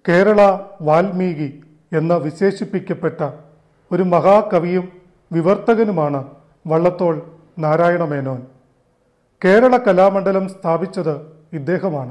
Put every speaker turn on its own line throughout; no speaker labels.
കേരള വാൽമീകി എന്ന് വിശേഷിപ്പിക്കപ്പെട്ട ഒരു മഹാകവിയും വിവർത്തകനുമാണ് വള്ളത്തോൾ നാരായണ മേനോൻ. കേരള കലാമണ്ഡലം സ്ഥാപിച്ചത് ഇദ്ദേഹമാണ്.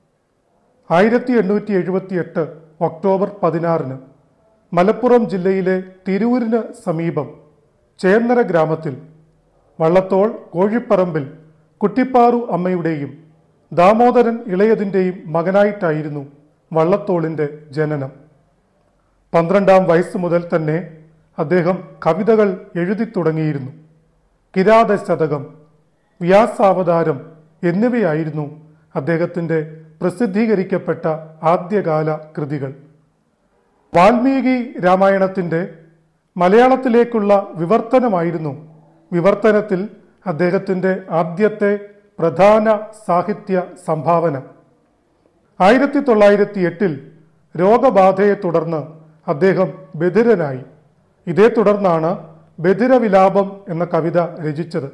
1878 ഒക്ടോബർ 16 മലപ്പുറം ജില്ലയിലെ തിരൂരിന് സമീപം ചേന്നര ഗ്രാമത്തിൽ വള്ളത്തോൾ കോഴിപ്പറമ്പിൽ കുട്ടിപ്പാറു അമ്മയുടെയും ദാമോദരൻ ഇളയതിൻ്റെയും മകനായിട്ടായിരുന്നു വള്ളത്തോളിൻ്റെ ജനനം. 12-ാം വയസ്സ് മുതൽ തന്നെ അദ്ദേഹം കവിതകൾ എഴുതി തുടങ്ങിയിരുന്നു. കിരാതശതകം, വ്യാസാവതാരം എന്നിവയായിരുന്നു അദ്ദേഹത്തിൻ്റെ പ്രസിദ്ധീകരിക്കപ്പെട്ട ആദ്യകാല കൃതികൾ. വാൽമീകി രാമായണത്തിൻ്റെ മലയാളത്തിലേക്കുള്ള വിവർത്തനമായിരുന്നു വിവർത്തനത്തിൽ അദ്ദേഹത്തിൻ്റെ ആദ്യത്തെ പ്രധാന സാഹിത്യ സംഭാവന. 1908 രോഗബാധയെ തുടർന്ന് അദ്ദേഹം ബധിരനായി. ഇതേ തുടർന്നാണ് ബധിരവിലാപം എന്ന കവിത രചിച്ചത്.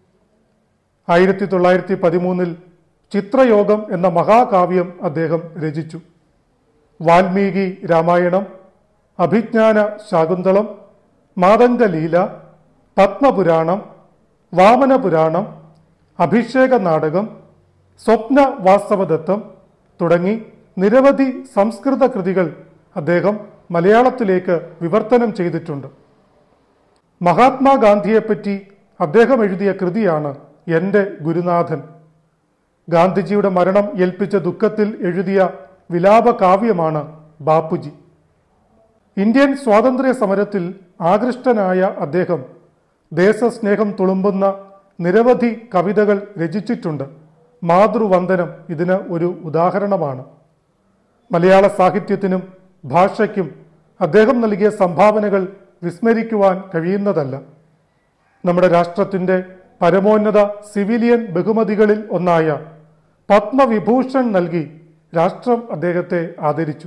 1913 ചിത്രയോഗം എന്ന മഹാകാവ്യം അദ്ദേഹം രചിച്ചു. വാൽമീകി രാമായണം, അഭിജ്ഞാന ശാകുന്തളം, മാതംഗലീല, പത്മപുരാണം, വാമനപുരാണം, അഭിഷേക നാടകം, സ്വപ്ന വാസ്തവദത്തം തുടങ്ങി നിരവധി സംസ്കൃത കൃതികൾ അദ്ദേഹം മലയാളത്തിലേക്ക് വിവർത്തനം ചെയ്തിട്ടുണ്ട്. മഹാത്മാഗാന്ധിയെപ്പറ്റി അദ്ദേഹം എഴുതിയ കൃതിയാണ് എൻ്റെ ഗുരുനാഥൻ. ഗാന്ധിജിയുടെ മരണം ഏൽപ്പിച്ച ദുഃഖത്തിൽ എഴുതിയ വിലാപകാവ്യമാണ് ബാപ്പുജി. ഇന്ത്യൻ സ്വാതന്ത്ര്യ സമരത്തിൽ ആകൃഷ്ടനായ അദ്ദേഹം ദേശസ്നേഹം തുളുമ്പുന്ന നിരവധി കവിതകൾ രചിച്ചിട്ടുണ്ട്. മാതൃവന്ദനം ഇതിന് ഒരു ഉദാഹരണമാണ്. മലയാള സാഹിത്യത്തിനും ഭാഷയ്ക്കും അദ്ദേഹം നൽകിയ സംഭാവനകൾ വിസ്മരിക്കുവാൻ കഴിയുന്നതല്ല. നമ്മുടെ രാഷ്ട്രത്തിൻ്റെ പരമോന്നത സിവിലിയൻ ബഹുമതികളിൽ ഒന്നായ പത്മവിഭൂഷൺ നൽകി രാഷ്ട്രം അദ്ദേഹത്തെ ആദരിച്ചു.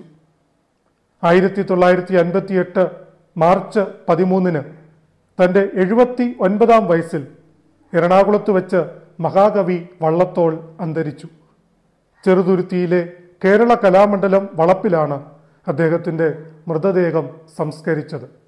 1958 മാർച്ച് 13 തൻ്റെ 79-ാം വയസ്സിൽ എറണാകുളത്ത് വെച്ച് മഹാകവി വള്ളത്തോൾ അന്തരിച്ചു. ചെറുതുരുത്തിയിലെ കേരള കലാമണ്ഡലം വളപ്പിലാണ് അദ്ദേഹത്തിൻ്റെ മൃതദേഹം സംസ്കരിച്ചത്.